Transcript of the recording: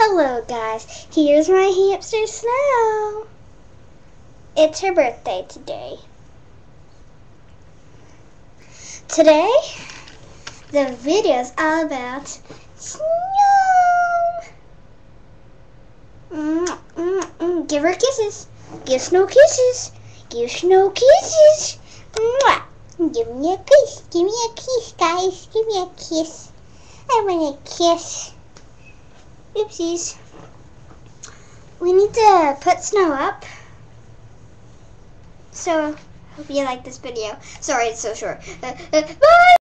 Hello guys, here's my hamster Snow. It's her birthday today. Today, the video is all about Snow. Give her kisses. Give Snow kisses. Give Snow kisses. Mwah. Give me a kiss. Give me a kiss, guys. Give me a kiss. I want a kiss. Oopsies. We need to put Snow up. So, hope you like this video. Sorry it's so short. Bye!